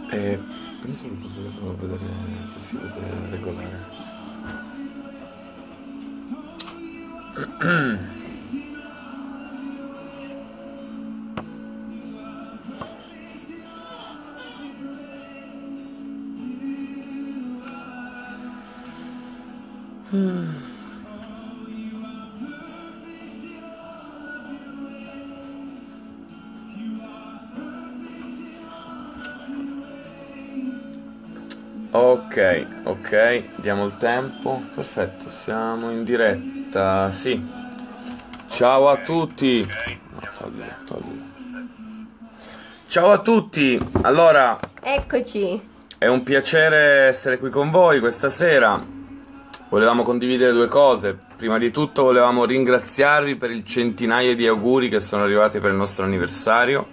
Prendi solo il tuo telefono per vedere se si vede regolare. Ok, ok, diamo il tempo. Perfetto, siamo in diretta. Sì. Ciao a tutti. No, toglilo, toglilo. Ciao a tutti. Allora, Eccoci. è un piacere essere qui con voi questa sera. Volevamo condividere due cose. Prima di tutto volevamo ringraziarvi per il centinaio di auguri che sono arrivati per il nostro anniversario.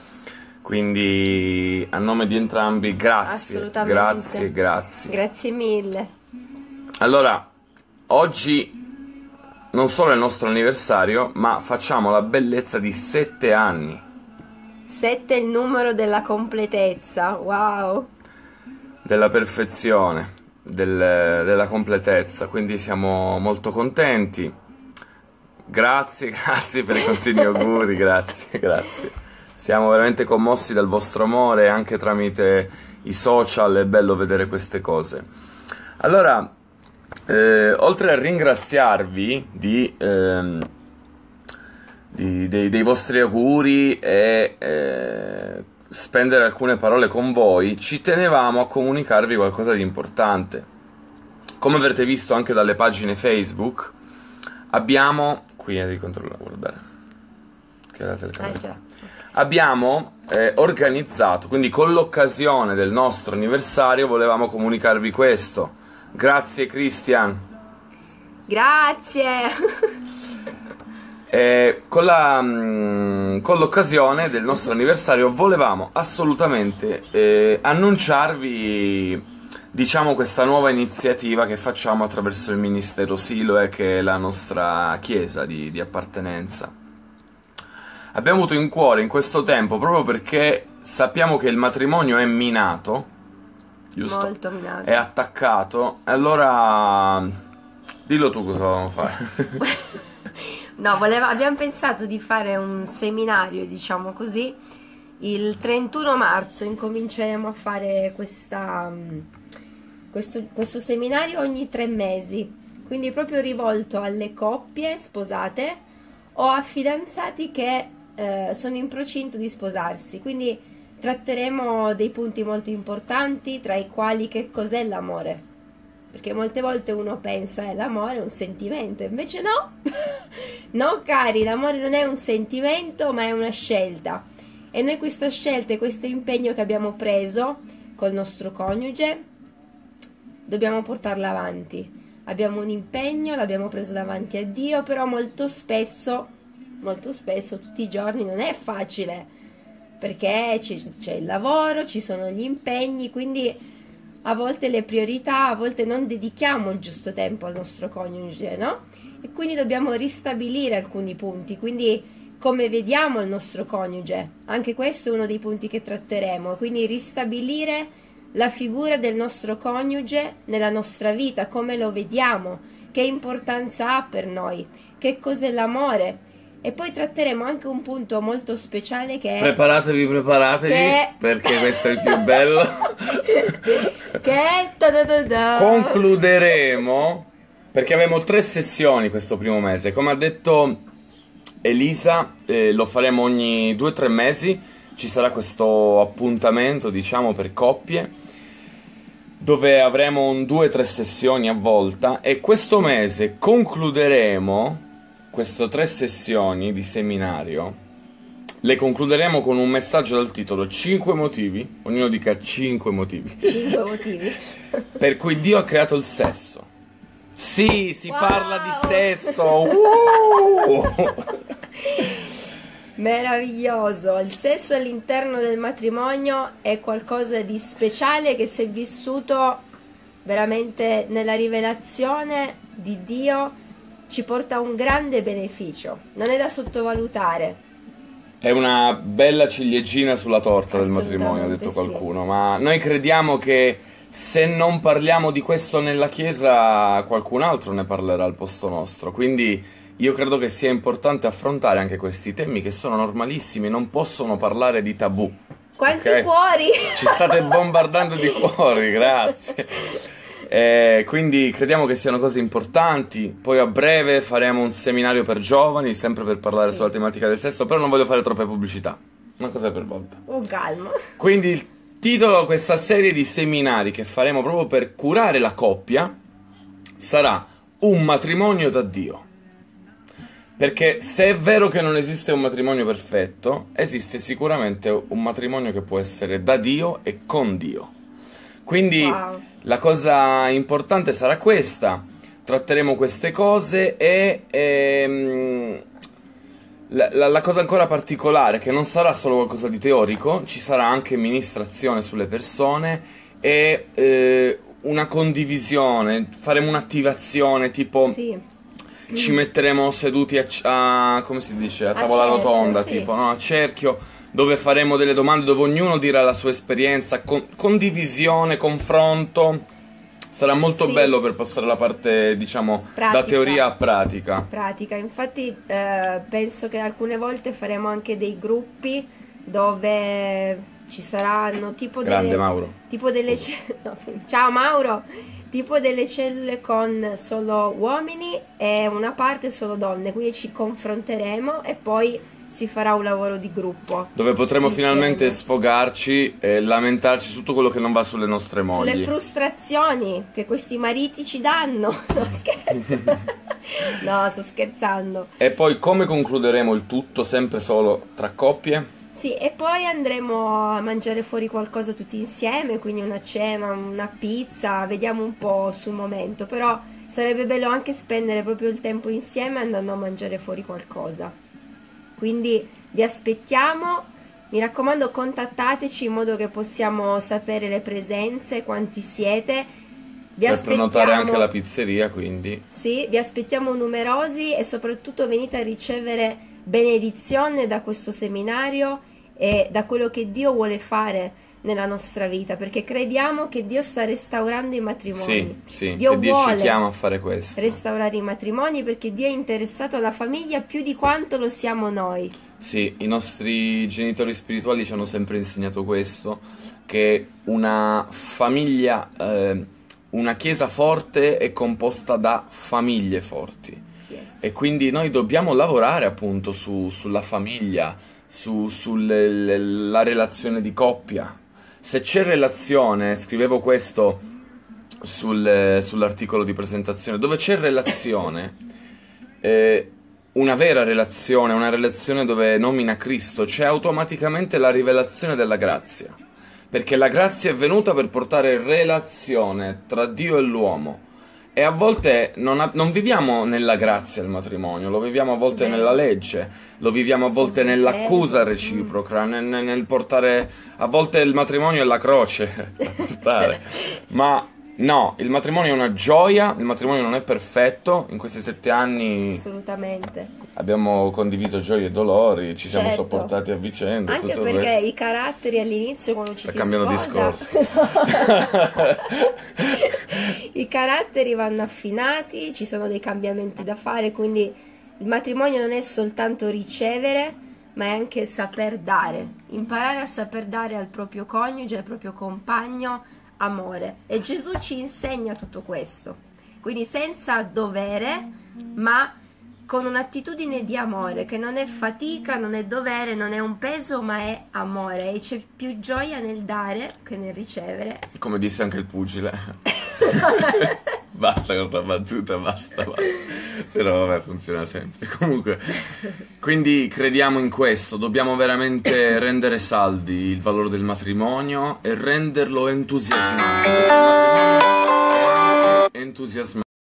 Quindi a nome di entrambi, grazie, Assolutamente. grazie, grazie. Grazie mille. Allora, oggi non solo è il nostro anniversario, ma facciamo la bellezza di 7 anni. 7 è il numero della completezza. Wow. Della perfezione, della completezza, quindi siamo molto contenti. Grazie, grazie per i continui auguri, grazie, grazie. Siamo veramente commossi dal vostro amore anche tramite i social, è bello vedere queste cose. Allora, oltre a ringraziarvi dei vostri auguri e spendere alcune parole con voi, ci tenevamo a comunicarvi qualcosa di importante. Come avrete visto anche dalle pagine Facebook, abbiamo... Qui devi controllare, guardare, che è la telecamera. Già. Abbiamo organizzato, quindi con l'occasione del nostro anniversario volevamo comunicarvi questo. Grazie Christian. Grazie. Con l'occasione del nostro anniversario volevamo assolutamente annunciarvi, diciamo, questa nuova iniziativa che facciamo attraverso il Ministero Siloe, che è la nostra chiesa di appartenenza. Abbiamo avuto in cuore in questo tempo, proprio perché sappiamo che il matrimonio è minato, giusto? Molto minato. È attaccato, e allora dillo tu cosa volevamo fare. No, abbiamo pensato di fare un seminario, diciamo così. Il 31 marzo incominceremo a fare questo seminario ogni 3 mesi. Quindi proprio rivolto alle coppie sposate o a fidanzati che sono in procinto di sposarsi. Quindi tratteremo dei punti molto importanti, tra i quali che cos'è l'amore. Perché molte volte uno pensa l'amore è un sentimento, invece no. No cari, l'amore non è un sentimento ma è una scelta. E noi questa scelta e questo impegno che abbiamo preso col nostro coniuge dobbiamo portarla avanti. Abbiamo un impegno, l'abbiamo preso davanti a Dio, però molto spesso, tutti i giorni non è facile, perché c'è il lavoro, ci sono gli impegni, quindi a volte le priorità, a volte non dedichiamo il giusto tempo al nostro coniuge, no? E quindi dobbiamo ristabilire alcuni punti, quindi come vediamo il nostro coniuge, anche questo è uno dei punti che tratteremo, quindi ristabilire la figura del nostro coniuge nella nostra vita, come lo vediamo, che importanza ha per noi, che cos'è l'amore. E poi tratteremo anche un punto molto speciale che è... Preparatevi, perché questo è il più bello. che è... ta-da-da-da. Concluderemo, perché avremo 3 sessioni questo primo mese. Come ha detto Elisa, lo faremo ogni 2 o 3 mesi. Ci sarà questo appuntamento, diciamo, per coppie, dove avremo un 2 o 3 sessioni a volta. E questo mese concluderemo queste 3 sessioni di seminario. Le concluderemo con un messaggio dal titolo 5 motivi, ognuno dica 5 motivi 5 motivi. per cui Dio ha creato il sesso. Sì, si Wow! parla di sesso. Meraviglioso. Il sesso all'interno del matrimonio è qualcosa di speciale che, se vissuto veramente nella rivelazione di Dio, ci porta a un grande beneficio. Non è da sottovalutare. È una bella ciliegina sulla torta del Assolutamente matrimonio, ha detto sì. qualcuno, ma noi crediamo che se non parliamo di questo nella Chiesa, qualcun altro ne parlerà al posto nostro. Quindi io credo che sia importante affrontare anche questi temi che sono normalissimi, non possono parlare di tabù. Quanti Ok? cuori! Ci state bombardando di cuori, grazie. Quindi crediamo che siano cose importanti. Poi a breve faremo un seminario per giovani, sempre per parlare Sì. sulla tematica del sesso, però non voglio fare troppe pubblicità. Una cosa per volta. Oh, calmo. Quindi il titolo di questa serie di seminari che faremo proprio per curare la coppia sarà Un matrimonio da Dio. Perché se è vero che non esiste un matrimonio perfetto, esiste sicuramente un matrimonio che può essere da Dio e con Dio. Quindi Wow. la cosa importante sarà questa. Tratteremo queste cose e la cosa ancora particolare è che non sarà solo qualcosa di teorico, ci sarà anche ministrazione sulle persone e una condivisione, faremo un'attivazione tipo Sì. ci metteremo seduti come si dice, a tavola cerchio, rotonda, sì. tipo, no? A cerchio, dove faremo delle domande, dove ognuno dirà la sua esperienza, condivisione, confronto. Sarà molto Sì. bello per passare la parte, diciamo, da Pratica. teoria a pratica. Pratica. Infatti penso che alcune volte faremo anche dei gruppi dove ci saranno Grande Mauro. tipo delle no, ciao Mauro, tipo delle cellule con solo uomini e una parte solo donne, quindi ci confronteremo e poi si farà un lavoro di gruppo Dove potremo insieme. finalmente sfogarci e lamentarci su tutto quello che non va sulle nostre mogli. Sulle frustrazioni che questi mariti ci danno. No, scherzo. No, sto scherzando. E poi come concluderemo il tutto, sempre solo tra coppie? Sì, e poi andremo a mangiare fuori qualcosa tutti insieme, quindi una cena, una pizza, vediamo un po' sul momento, però sarebbe bello anche spendere proprio il tempo insieme andando a mangiare fuori qualcosa. Quindi vi aspettiamo, mi raccomando contattateci in modo che possiamo sapere le presenze, quanti siete. Vi Per aspettiamo. prenotare anche la pizzeria, quindi. Sì, vi aspettiamo numerosi e soprattutto venite a ricevere benedizione da questo seminario e da quello che Dio vuole fare nella nostra vita, perché crediamo che Dio sta restaurando i matrimoni. Sì, Dio e Dio ci vuole chiama a fare questo. restaurare i matrimoni perché Dio è interessato alla famiglia più di quanto lo siamo noi. Sì, i nostri genitori spirituali ci hanno sempre insegnato questo, che una famiglia, una chiesa forte è composta da famiglie forti. Yes. E quindi noi dobbiamo lavorare appunto sulla famiglia, sulla relazione di coppia. Se c'è relazione, scrivevo questo sull'articolo di presentazione, dove c'è relazione, una vera relazione, una relazione dove nomina Cristo, c'è automaticamente la rivelazione della grazia. Perché la grazia è venuta per portare relazione tra Dio e l'uomo. E a volte non viviamo nella grazia del matrimonio, lo viviamo a volte Vero. nella legge, lo viviamo a volte Vero. nell'accusa reciproca, nel portare... A volte il matrimonio è la croce da portare. Ma no, il matrimonio è una gioia, il matrimonio non è perfetto. In questi 7 anni Assolutamente. abbiamo condiviso gioie e dolori, ci siamo Certo. sopportati a vicenda, Anche tutto il perché resto. i caratteri all'inizio quando ci Sta si cambiando sposa discorso. i caratteri vanno affinati, ci sono dei cambiamenti da fare, quindi il matrimonio non è soltanto ricevere, ma è anche saper dare, imparare a saper dare al proprio coniuge, al proprio compagno amore. E Gesù ci insegna tutto questo, quindi senza dovere, ma con un'attitudine di amore, che non è fatica, non è dovere, non è un peso, ma è amore. E c'è più gioia nel dare che nel ricevere. Come disse anche il pugile. Basta con sta battuta, basta. Però vabbè, funziona sempre. Comunque, quindi crediamo in questo, dobbiamo veramente rendere saldi il valore del matrimonio e renderlo entusiasmante. Il matrimonio è entusiasmante.